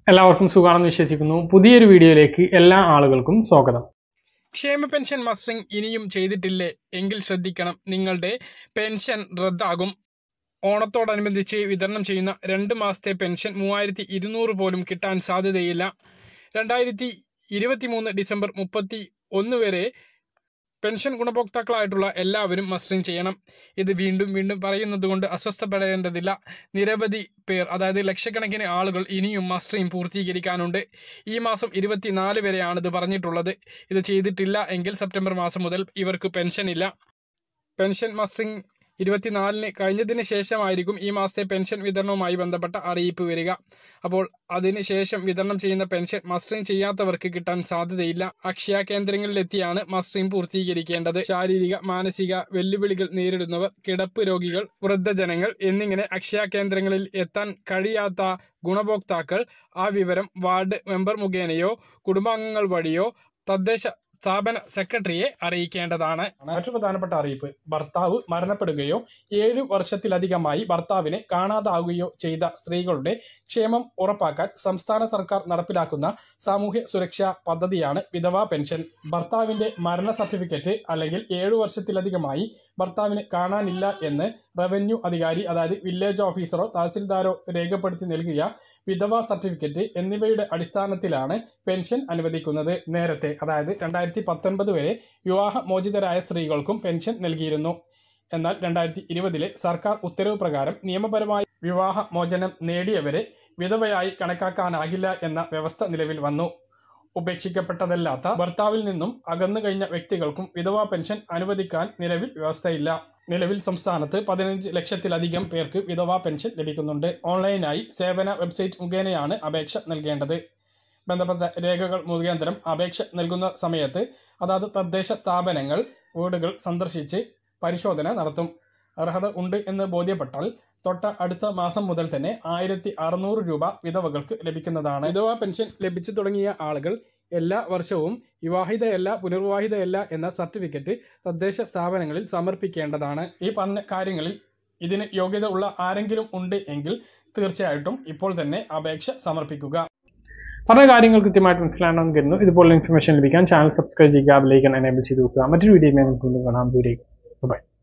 എല്ലാവർക്കും സുഖാണെന്ന് വിശ്വസിക്കുന്നു. പുതിയൊരു വീഡിയോയിലേക്ക് എല്ലാ ആളുകൾക്കും സ്വാഗതം. ക്ഷേമ പെൻഷൻ മസ്റ്ററിംഗ് ഇനിയും ചെയ്തിട്ടില്ലേ എങ്കിൽ ശ്രദ്ധിക്കണം. നിങ്ങളുടെ പെൻഷൻ റദ്ദാകും. ഓണത്തോടനുബന്ധിച്ച് വിതരണം ചെയ്യുന്ന 2 മാസത്തെ പെൻഷൻ 3200 പോലും കിട്ടാൻ സാധ്യതയില്ല. 2023 ഡിസംബർ 31 വരെ പെൻഷൻ ഗുണഭോക്താക്കളായിട്ടുള്ള എല്ലാവരും മസ്റ്ററിംഗ് ചെയ്യണം. ഇത് വീണ്ടും പറയുന്നത് കൊണ്ട് അസ്വസ്ഥപ്പെടേണ്ടതില്ല. നിരവധി പേർ, അതായത് ലക്ഷക്കണക്കിന് ആളുകൾ ഇനിയും മസ്റ്ററിംഗ് പൂർത്തീകരിക്കാനുണ്ട്. ഈ മാസം 24 വരെയാണ് ഇത് പറഞ്ഞിട്ടുള്ളത്. ഇത് ചെയ്തിട്ടില്ല എങ്കിൽ സെപ്റ്റംബർ മാസം മുതൽ ഇവർക്ക് പെൻഷൻ ഇല്ല. പെൻഷൻ മസ്റ്ററിംഗ് 24-ന് കഴിഞ്ഞതിന് ശേഷമായിരിക്കും ഈ മാസത്തെ പെൻഷൻ വിതരണവുമായി ബന്ധപ്പെട്ട അറിയിപ്പ് വരിക. അപ്പോൾ അതിന് ശേഷം വിതരണം ചെയ്യുന്ന പെൻഷൻ മസ്റ്ററിംഗ് ചെയ്യാത്തവർക്ക് കിട്ടാൻ സാധ്യതയില്ല. അക്ഷയ കേന്ദ്രങ്ങളിലെത്തിയാണ് മസ്റ്ററിംഗ് പൂർത്തീകരിക്കേണ്ടത്. ശാരീരിക മാനസിക വെല്ലുവിളികൾ നേരിടുന്നവർ, കിടപ്പ് രോഗികൾ, വൃദ്ധജനങ്ങൾ എന്നിങ്ങനെ അക്ഷയ കേന്ദ്രങ്ങളിൽ എത്താൻ കഴിയാത്ത ഗുണഭോക്താക്കൾ ആ വിവരം വാർഡ് മെമ്പർ മുഖേനയോ കുടുംബാംഗങ്ങൾ വഴിയോ തദ്ദേശ സ്ഥാപന സെക്രട്ടറിയെ അറിയിക്കേണ്ടതാണ്. മറ്റു പ്രധാനപ്പെട്ട അറിയിപ്പ്: ഭർത്താവ് മരണപ്പെടുകയോ 7 വർഷത്തിലധികമായി ഭർത്താവിനെ കാണാതാവുകയോ ചെയ്ത സ്ത്രീകളുടെ ക്ഷേമം ഉറപ്പാക്കാൻ സംസ്ഥാന സർക്കാർ നടപ്പിലാക്കുന്ന സാമൂഹ്യ സുരക്ഷാ പദ്ധതിയാണ് വിധവാ പെൻഷൻ. ഭർത്താവിന്റെ മരണ സർട്ടിഫിക്കറ്റ് അല്ലെങ്കിൽ 7 വർഷത്തിലധികമായി ഭർത്താവിനെ കാണാനില്ല എന്ന് റവന്യൂ അധികാരി, അതായത് വില്ലേജ് ഓഫീസറോ തഹസിൽദാരോ രേഖപ്പെടുത്തി നൽകിയ വിധവാ സർട്ടിഫിക്കറ്റ് എന്നിവയുടെ അടിസ്ഥാനത്തിലാണ് പെൻഷൻ അനുവദിക്കുന്നത്. നേരത്തെ, അതായത് 2019 വരെ വിവാഹമോചിതരായ സ്ത്രീകൾക്കും പെൻഷൻ നൽകിയിരുന്നു. എന്നാൽ 2020-ലെ സർക്കാർ ഉത്തരവ് പ്രകാരം നിയമപരമായി വിവാഹമോചനം നേടിയവരെ വിധവയായി കണക്കാക്കാനാകില്ല എന്ന വ്യവസ്ഥ നിലവിൽ വന്നു. ഉപേക്ഷിക്കപ്പെട്ടതല്ലാത്ത ഭർത്താവിൽ നിന്നും അകന്നു കഴിഞ്ഞ വ്യക്തികൾക്കും വിധവാ പെൻഷൻ അനുവദിക്കാൻ നിലവിൽ വ്യവസ്ഥയില്ല. നിലവിൽ സംസ്ഥാനത്ത് 15 ലക്ഷത്തിലധികം പേർക്ക് വിധവാ പെൻഷൻ ലഭിക്കുന്നുണ്ട്. ഓൺലൈനായി സേവന വെബ്സൈറ്റ് മുഖേനയാണ് അപേക്ഷ നൽകേണ്ടത്. ബന്ധപ്പെട്ട രേഖകൾ മുഖാന്തരം അപേക്ഷ നൽകുന്ന സമയത്ത് അതാത് തദ്ദേശ സ്ഥാപനങ്ങൾ വീടുകൾ സന്ദർശിച്ച് പരിശോധന നടത്തും. അർഹത ഉണ്ട് എന്ന് ബോധ്യപ്പെട്ടാൽ തൊട്ട അടുത്ത മാസം മുതൽ തന്നെ 1600 രൂപ വിധവകൾക്ക് ലഭിക്കുന്നതാണ്. വിധവാ പെൻഷൻ ലഭിച്ചു തുടങ്ങിയ ആളുകൾ എല്ലാ വർഷവും വിവാഹിതയല്ല പുനർവിവാഹിതയല്ല എന്ന സർട്ടിഫിക്കറ്റ് തദ്ദേശ സ്ഥാപനങ്ങളിൽ സമർപ്പിക്കേണ്ടതാണ്. ഈ പറഞ്ഞ കാര്യങ്ങളിൽ ഇതിന് യോഗ്യത ഉള്ള ആരെങ്കിലും ഉണ്ട് എങ്കിൽ തീർച്ചയായിട്ടും ഇപ്പോൾ തന്നെ അപേക്ഷ സമർപ്പിക്കുക. പറഞ്ഞ കാര്യങ്ങൾ കൃത്യമായിട്ട് മനസ്സിലാണെന്ന് കരുതുന്നു. ഇതുപോലുള്ള ഇൻഫർമേഷൻ ലഭിക്കാൻ ചാനൽ സബ്സ്ക്രൈബ് ചെയ്യുക, ബെൽ ഐക്കൺ എനേബിൾ ചെയ്ത് വെക്കുക. മറ്റൊരു വീഡിയോ നമുക്ക് കാണാം. ദൂരേക്ക് ബൈ.